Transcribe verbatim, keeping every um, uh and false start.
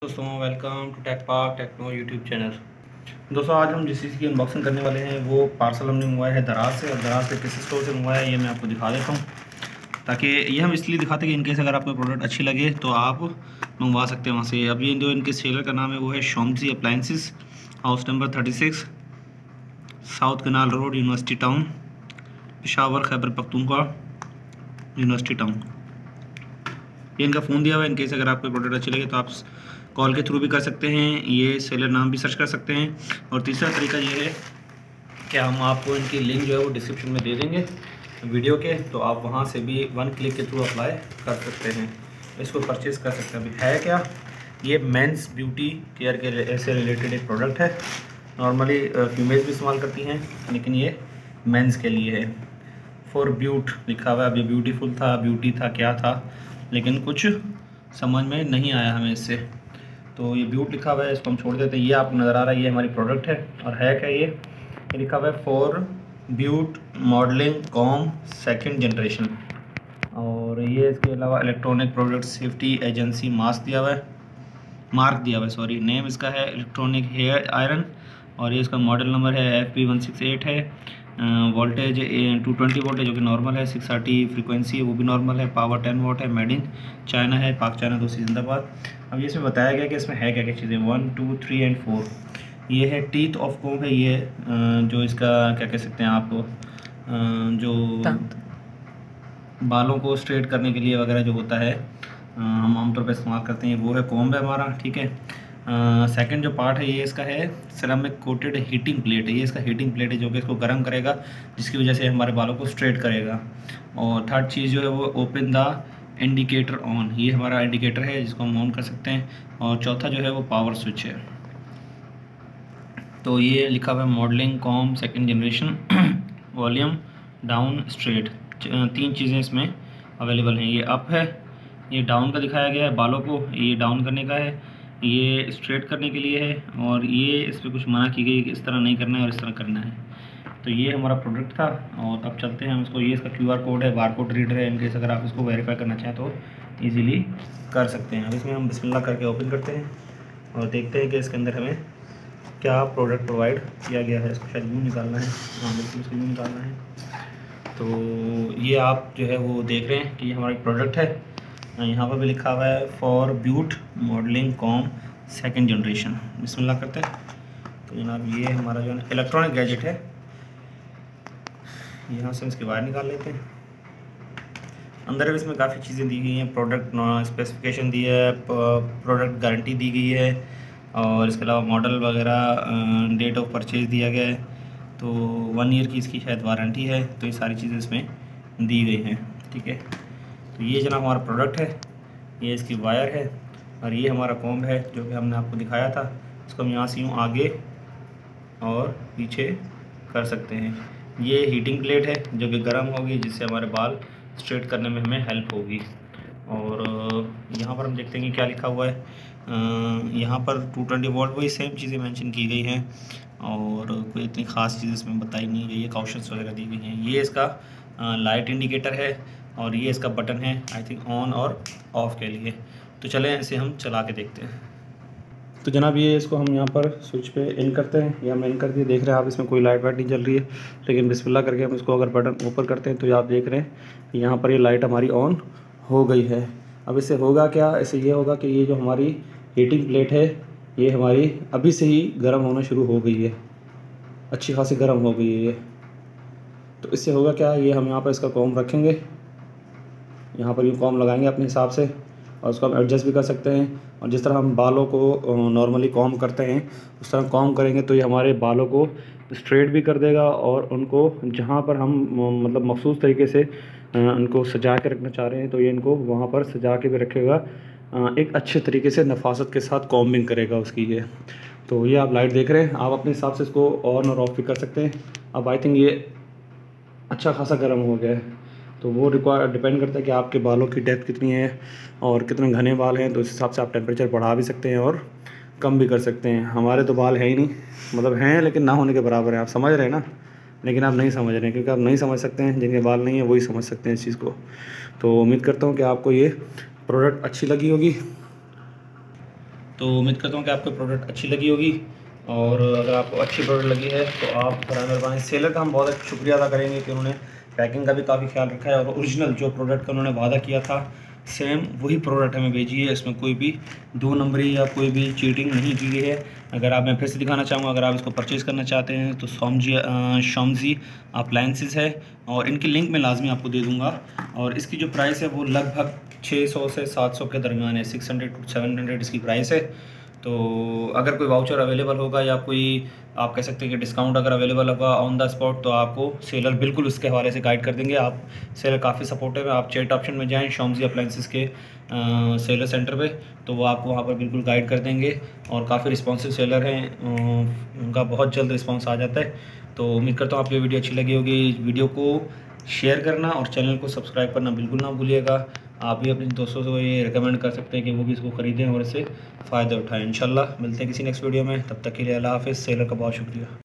दोस्तों welcome to tech park techno YouTube channel. दोस्तों आज हम जिस चीज़ की अनबॉक्सिंग करने वाले हैं वो पार्सल हमने मंगवाया है दराज से, और दराज से किस स्टोर से मंगवाया है ये मैं आपको दिखा देता हूँ, ताकि ये हम इसलिए दिखाते हैं कि इनकेस अगर आपको प्रोडक्ट अच्छी लगे तो आप मंगवा सकते हैं वहाँ से। अब ये जो इनके सेलर का नाम है वो है शॉम्सी appliances, house number thirty six, south canal road, university town, Peshawar, Khyber Pakhtunkhwa, university town. ये इनका फ़ोन दिया हुआ है। इनकेस अगर आपको प्रोडक्ट अच्छी लगे तो आप कॉल के थ्रू भी कर सकते हैं, ये सेलर नाम भी सर्च कर सकते हैं। और तीसरा तरीका ये है कि हम आपको इनकी लिंक जो है वो डिस्क्रिप्शन में दे देंगे वीडियो के, तो आप वहाँ से भी वन क्लिक के थ्रू अप्लाई कर सकते हैं, इसको परचेज़ कर सकते हैं। अभी है क्या, ये मेंस ब्यूटी केयर के से रिलेटेड एक प्रोडक्ट है। नॉर्मली फीमेल्स भी इस्तेमाल करती हैं, लेकिन ये मेंस के लिए है। फॉर ब्यूट लिखा हुआ है। अब ये ब्यूटीफुल था, ब्यूटी था, क्या था, लेकिन कुछ समझ में नहीं आया हमें इससे, तो ये ब्यूट लिखा हुआ है, इसको हम छोड़ देते हैं। ये आपको नज़र आ रहा है, ये हमारी प्रोडक्ट है। और है क्या, ये ये लिखा हुआ है फॉर ब्यूट मॉडलिंग कॉम सेकंड जनरेशन। और ये इसके अलावा electronic product safety agency mask दिया हुआ है, मार्क दिया हुआ है सॉरी। नेम इसका है इलेक्ट्रॉनिक हेयर आयरन, और ये इसका मॉडल नंबर है F P one six eight है। वोल्टेज टू ट्वेंटी वोल्ट है जो कि नॉर्मल है। सिक्स थर्टी फ्रीक्वेंसी है वो भी नॉर्मल है। पावर टेन वोट है। मेड इन चाइना है, पाक चाइना दो सी जिंदाबाद। अब ये इसमें बताया गया कि इसमें है क्या क्या चीज़ें, one two three and four. ये है टीथ ऑफ कॉम है, ये जो इसका क्या कह सकते हैं आप, जो बालों को स्ट्रेट करने के लिए वगैरह जो होता है हम आमतौर पर इस्तेमाल करते हैं, वो है कॉम्ब है हमारा, ठीक है। सेकंड जो पार्ट है ये इसका है सिरेमिक कोटेड हीटिंग प्लेट है। ये इसका हीटिंग प्लेट है जो कि इसको गर्म करेगा, जिसकी वजह से हमारे बालों को स्ट्रेट करेगा। और थर्ड चीज़ जो है वो ओपन द इंडिकेटर ऑन, ये हमारा इंडिकेटर है जिसको हम ऑन कर सकते हैं। और चौथा जो है वो पावर स्विच है। तो ये लिखा हुआ है modelling comb second generation volume down straight. तीन चीज़ें इसमें अवेलेबल हैं। ये अप है, ये डाउन का दिखाया गया है बालों को, ये डाउन करने का है, ये स्ट्रेट करने के लिए है, और ये इस पर कुछ मना की गई कि इस तरह नहीं करना है और इस तरह करना है। तो ये हमारा प्रोडक्ट था। और अब चलते हैं हम इसको, ये इसका क्यूआर कोड है, बार कोड रीडर है, इनकेस अगर आप इसको वेरीफाई करना चाहें तो इजीली कर सकते हैं। अब इसमें हम बिस्मिल्लाह करके ओपन करते हैं और देखते हैं कि इसके अंदर हमें क्या प्रोडक्ट प्रोवाइड किया गया है। इसको शायद यूँ निकालना है, हाँ बिल्कुल इसको यूँ निकालना है। तो ये आप जो है वो देख रहे हैं कि ये हमारी प्रोडक्ट है। यहाँ पर भी लिखा हुआ है फॉर ब्यूट मॉडलिंग कॉम सेकंड जनरेशन। बिस्मिल्लाह करते हैं। तो जनाब ये हमारा जो है इलेक्ट्रॉनिक गैजेट है। यहाँ से इसके वायर निकाल लेते हैं। अंदर भी इसमें काफ़ी चीज़ें दी गई हैं, प्रोडक्ट स्पेसिफिकेशन दी है, प्रोडक्ट गारंटी दी गई है, और इसके अलावा मॉडल वगैरह, डेट ऑफ परचेज़ दिया गया है। तो वन ईयर की इसकी शायद वारंटी है। तो ये सारी चीज़ें इसमें दी गई हैं, ठीक है। तो ये जनाब हमारा प्रोडक्ट है, ये इसकी वायर है, और ये हमारा कॉम्ब है जो कि हमने आपको दिखाया था। इसको हम यहाँ से यूँ आगे और पीछे कर सकते हैं। ये हीटिंग प्लेट है जो कि गर्म होगी, जिससे हमारे बाल स्ट्रेट करने में हमें हेल्प होगी। और यहाँ पर हम देखते हैं कि क्या लिखा हुआ है। यहाँ पर टू ट्वेंटी वोल्ट वही सेम चीज़ें मेंशन की गई हैं, और कोई इतनी ख़ास चीज़ इसमें बताई नहीं गई है, काउशंस वगैरह दी गई हैं। ये इसका लाइट इंडिकेटर है, और ये इसका बटन है आई थिंक ऑन और ऑफ़ के लिए। तो चलें इसे हम चला के देखते हैं। तो जनाब ये इसको हम यहाँ पर स्विच पे इन करते हैं, ये हम इन कर दिए। देख रहे हैं आप इसमें कोई लाइट वाइट नहीं जल रही है, लेकिन बिस्मिल्लाह करके हम इसको अगर बटन ऊपर करते हैं तो ये आप देख रहे हैं कि यहाँ पर ये लाइट हमारी ऑन हो गई है। अब इससे होगा क्या, इससे ये होगा कि ये जो हमारी हीटिंग प्लेट है ये हमारी अभी से ही गर्म होना शुरू हो गई है, अच्छी खासी गर्म हो गई है ये। तो इससे होगा क्या, ये हम यहाँ पर इसका कॉम रखेंगे, यहाँ पर ये कॉम लगाएंगे अपने हिसाब से, और उसको हम एडजस्ट भी कर सकते हैं। और जिस तरह हम बालों को नॉर्मली कॉम करते हैं उस तरह कॉम करेंगे तो ये हमारे बालों को स्ट्रेट भी कर देगा, और उनको जहाँ पर हम मतलब मखसूस तरीके से उनको सजा के रखना चाह रहे हैं तो ये इनको वहाँ पर सजा के भी रखेगा, एक अच्छे तरीके से नफासत के साथ कॉम्बिंग करेगा उसकी ये। तो ये आप लाइट देख रहे हैं, आप अपने हिसाब से इसको ऑन और ऑफ भी कर सकते हैं। अब आई थिंक ये अच्छा खासा गर्म हो गया है, तो वो रिक्वायर डिपेंड करता है कि आपके बालों की डेप्थ कितनी है और कितने घने बाल हैं, तो इस हिसाब से आप टेम्परेचर बढ़ा भी सकते हैं और कम भी कर सकते हैं। हमारे तो बाल है ही नहीं, मतलब हैं लेकिन ना होने के बराबर है, आप समझ रहे हैं ना, लेकिन आप नहीं समझ रहे हैं, क्योंकि आप नहीं समझ सकते हैं। जिनके बाल नहीं है वही समझ सकते हैं इस चीज़ को। तो उम्मीद करता हूँ कि आपको ये प्रोडक्ट अच्छी लगी होगी। तो उम्मीद करता हूँ कि आपको प्रोडक्ट अच्छी लगी होगी, और अगर आपको अच्छी प्रोडक्ट लगी है तो आप बराए मेहरबानी सेलर का हम बहुत शुक्रिया अदा करेंगे कि उन्होंने पैकिंग का भी काफ़ी ख्याल रखा है, और ओरिजिनल जो प्रोडक्ट का उन्होंने वादा किया था सेम वही प्रोडक्ट हमें भेजी है। इसमें कोई भी दो नंबरी या कोई भी चीटिंग नहीं की गई है। अगर आप, मैं फिर से दिखाना चाहूँगा, अगर आप इसको परचेज़ करना चाहते हैं तो सोमजी शॉमजी अप्लायंसेस है, और इनकी लिंक मैं लाजमी आपको दे दूँगा। और इसकी जो प्राइस है वो लगभग छः सौ से सात सौ के दरमियान है, six hundred to seven hundred इसकी प्राइस है। तो अगर कोई वाउचर अवेलेबल होगा या कोई आप कह सकते हैं कि डिस्काउंट अगर अवेलेबल होगा ऑन द स्पॉट, तो आपको सेलर बिल्कुल उसके हवाले से गाइड कर देंगे। आप सेलर काफ़ी सपोर्टिव है। आप चैट ऑप्शन में जाएं शॉमजी अप्लायंसेस के आ, सेलर सेंटर पे, तो वो आपको वहाँ पर बिल्कुल गाइड कर देंगे, और काफ़ी रिस्पॉन्सिव सेलर हैं, उनका बहुत जल्द रिस्पॉन्स आ जाता है। तो उम्मीद करता हूँ आपको ये वीडियो अच्छी लगी होगी। वीडियो को शेयर करना और चैनल को सब्सक्राइब करना बिल्कुल ना भूलिएगा। आप भी अपने दोस्तों को ये रिकमेंड कर सकते हैं कि वो भी इसको ख़रीदें और इससे फ़ायदा उठाएं। इंशाल्लाह मिलते हैं किसी नेक्स्ट वीडियो में, तब तक के लिए अल्लाह हाफ़िज़। सेलर का बहुत शुक्रिया।